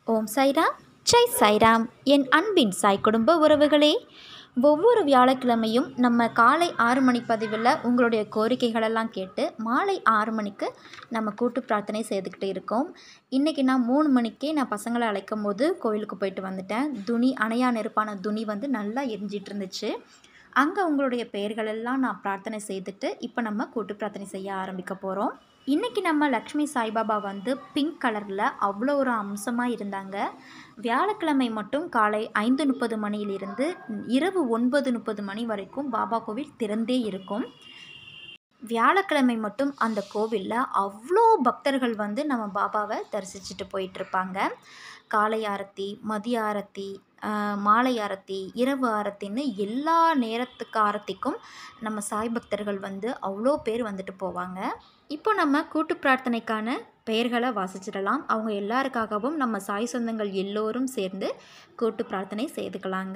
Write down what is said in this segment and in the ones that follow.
ஓம் சாய்ராம், ஜெய் சாய்ராம். என் அன்பின் சாய் குடும்ப உறவுகளே, ஒவ்வொரு வியாழக்கிழமையும் நம்ம காலை 6 மணி பதிவில் உங்களுடைய கோரிக்கைகளெல்லாம் கேட்டு மாலை 6 மணிக்கு நம்ம கூட்டு பிரார்த்தனை செய்துக்கிட்டு இருக்கோம். இன்றைக்கி நான் 3 மணிக்கே நான் பசங்களை அழைக்கும் போது கோயிலுக்கு போயிட்டு வந்துட்டேன். அணையா நெருப்பான துணி நல்லா எரிஞ்சிட்டு இருந்துச்சு. அங்கே உங்களுடைய பெயர்களெல்லாம் நான் பிரார்த்தனை செய்துட்டு இப்போ நம்ம கூட்டு பிரார்த்தனை செய்ய ஆரம்பிக்க போகிறோம். இன்றைக்கி நம்ம லக்ஷ்மி சாய்பாபா பிங்க் கலரில் அவ்வளோ ஒரு அம்சமாக இருந்தாங்க. வியாழக்கிழமை மட்டும் காலை 5:30 மணியிலிருந்து இரவு 9:30 மணி வரைக்கும் பாபா கோவில் திறந்தே இருக்கும். வியாழக்கிழமை மட்டும் அந்த கோவிலில் அவ்வளோ பக்தர்கள் நம்ம பாபாவை தரிசிச்சுட்டு போயிட்டுருப்பாங்க. காலை ஆரத்தி, மதிய ஆரத்தி, மாலை ஆரத்தி, இரவு ஆரத்தின்னு எல்லா நேரத்துக்கு ஆரத்திக்கும் நம்ம சாய் பக்தர்கள் அவ்வளோ பேர் வந்துட்டு போவாங்க. இப்போ நம்ம கூட்டு பிரார்த்தனைக்கான பெயர்களை வாசிச்சிடலாம். அவங்க எல்லாருக்காகவும் நம்ம சாய் சொந்தங்கள் எல்லோரும் சேர்ந்து கூட்டு பிரார்த்தனை செய்துக்கலாங்க.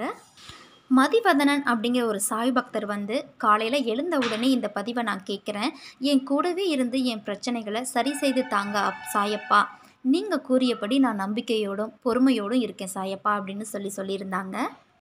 மதிவதனன் அப்படிங்கிற ஒரு சாய் பக்தர் காலையில் எழுந்த உடனே இந்த பதிவை நான் கேட்குறேன், என் கூடவே இருந்து என் பிரச்சனைகளை சரி செய்து தாங்க சாயப்பா, நீங்கள் கூறியபடி நான் நம்பிக்கையோடும் பொறுமையோடும் இருக்கேன் சாயப்பா அப்படின்னு சொல்லியிருந்தாங்க.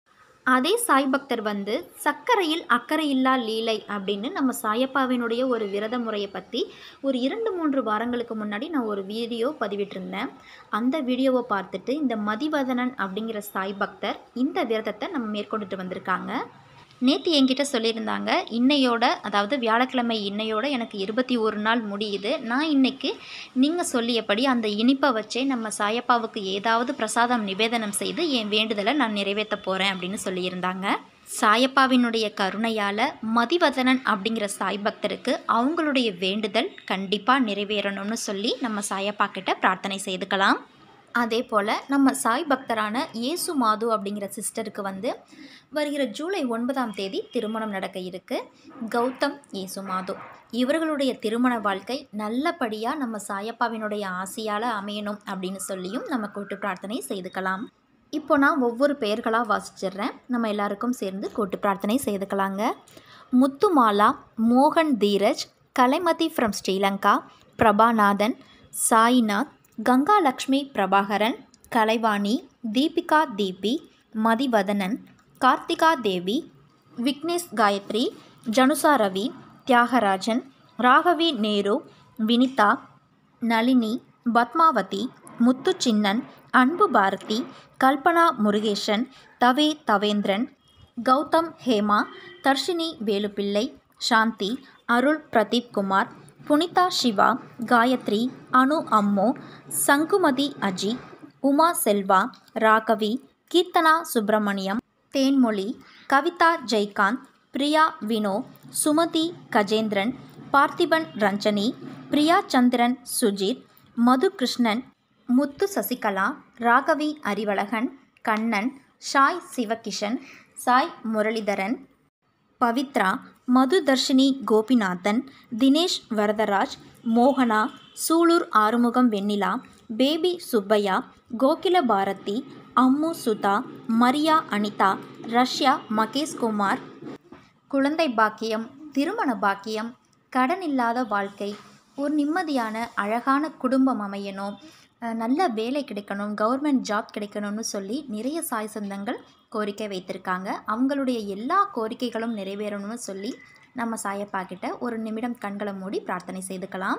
அதே சாய் பக்தர் சர்க்கரையில் அக்கறை இல்லா லீலை அப்படின்னு நம்ம சாயப்பாவினுடைய ஒரு விரத முறையை பற்றி ஒரு 2-3 வாரங்களுக்கு முன்னாடி நான் ஒரு வீடியோ பதிவிட்டிருந்தேன். அந்த வீடியோவை பார்த்துட்டு இந்த மதிவதனன் அப்படிங்கிற சாய் பக்தர் இந்த விரதத்தை நம்ம மேற்கொண்டுட்டு வந்திருக்காங்க. நேற்று என்கிட்ட சொல்லியிருந்தாங்க, இன்னையோட, அதாவது வியாழக்கிழமை இன்னையோட எனக்கு 21 நாள் முடியுது. நான் இன்றைக்கி நீங்கள் சொல்லியபடி அந்த இனிப்பை வச்சே நம்ம சாயப்பாவுக்கு ஏதாவது பிரசாதம் நிவேதனம் செய்து என் வேண்டுதலை நான் நிறைவேற்ற போகிறேன் அப்படின்னு சொல்லியிருந்தாங்க. சாயப்பாவினுடைய கருணையால் மதிவதனன் அப்படிங்கிற சாய் பக்தருக்கு அவங்களுடைய வேண்டுதல் கண்டிப்பாக நிறைவேறணும்னு சொல்லி நம்ம சாயப்பா கிட்ட பிரார்த்தனை செய்துக்கலாம். அதே போல் நம்ம சாய் பக்தரான ஏசு மாது அப்படிங்கிற சிஸ்டருக்கு வருகிற ஜூலை 9ஆம் தேதி திருமணம் நடக்க இருக்குது. கௌதம் ஏசு மாது இவர்களுடைய திருமண வாழ்க்கை நல்லபடியாக நம்ம சாயப்பாவினுடைய ஆசையால் அமையணும் அப்படின்னு சொல்லியும் நம்ம கூட்டு பிரார்த்தனை செய்துக்கலாம். இப்போ நான் ஒவ்வொரு பெயர்களாக வாசிச்சிடுறேன், நம்ம எல்லாருக்கும் சேர்ந்து கூட்டு பிரார்த்தனை செய்துக்கலாங்க. முத்துமாலா, மோகன் தீரஜ், கலைமதி ஃப்ரம் ஸ்ரீலங்கா, பிரபாநாதன், சாய்நாத், கங்கா லக்ஷ்மி பிரபாகரன், கலைவாணி, தீபிகா தீபி, மதிவதனன், கார்த்திகா தேவி, விக்னேஷ் காயத்ரி, ஜனுசா ரவி, தியாகராஜன், ராகவி நேரு, வினிதா, நளினி, பத்மாவதி, முத்து சின்னன், அன்பு பாரதி, கல்பனா முருகேசன், தவேந்திரன், கௌதம் ஹேமா, தர்ஷினி வேலுப்பிள்ளை, சாந்தி, அருள் பிரதீப் குமார், புனிதா சிவா, காயத்ரி, அனு அம்மோ, சங்குமதி அஜி, உமா செல்வா, ராகவி, கீர்த்தனா சுப்பிரமணியம், தேன்மொழி, கவிதா ஜெய்காந்த், பிரியா வினோ, சுமதி கஜேந்திரன், பார்த்திபன் ரஞ்சனி, பிரியா சந்திரன் சுஜித், மது கிருஷ்ணன், முத்து சசிகலா, ராகவி அறிவழகன், கண்ணன், சாய் சிவகிஷன், சாய் முரளிதரன், பவித்ரா, மதுதர்ஷினி கோபிநாதன், தினேஷ் வரதராஜ், மோகனா, Sulur Arumugam Vennila, baby Subbaiah, Kokila Bharathi, Ammu Sudha, Maria Anitha, Russia Maheshkumar, குழந்தை பாக்கியம், திருமண பாக்கியம், கடன் இல்லாத வாழ்க்கை, ஒரு நிம்மதியான அழகான குடும்பம் அமையணும், நல்ல வேலை கிடைக்கணும், கவர்மெண்ட் ஜாப் கிடைக்கணும்னு சொல்லி நிறைய சாய் சொந்தங்கள் கோரிக்கை வைத்திருக்காங்க. அவங்களுடைய எல்லா கோரிக்கைகளும் நிறைவேறணும்னு சொல்லி நம்ம சாயப்பா கிட்ட ஒரு நிமிடம் கண்களை மூடி பிரார்த்தனை செய்துக்கலாம்.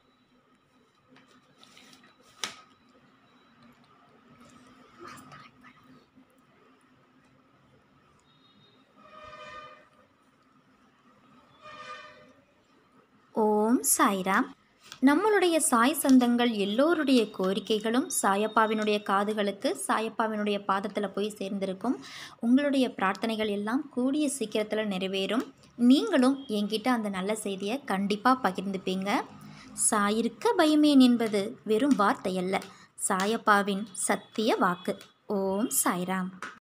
ஓம் சாய்ராம். நம்மளுடைய சாய் சொந்தங்கள் எல்லோருடைய கோரிக்கைகளும் சாயப்பாவினுடைய காதுகளுக்கு, சாயப்பாவினுடைய பாதத்தில் போய் சேர்ந்திருக்கும். உங்களுடைய பிரார்த்தனைகள் எல்லாம் கூடிய சீக்கிரத்தில் நிறைவேறும். நீங்களும் என்கிட்ட அந்த நல்ல செய்தியை கண்டிப்பாக பகிர்ந்துப்பீங்க. சாயிருக்க பயமேன் என்பது வெறும் வார்த்தையல்ல, சாயப்பாவின் சத்திய வாக்கு. ஓம் சாய்ராம்.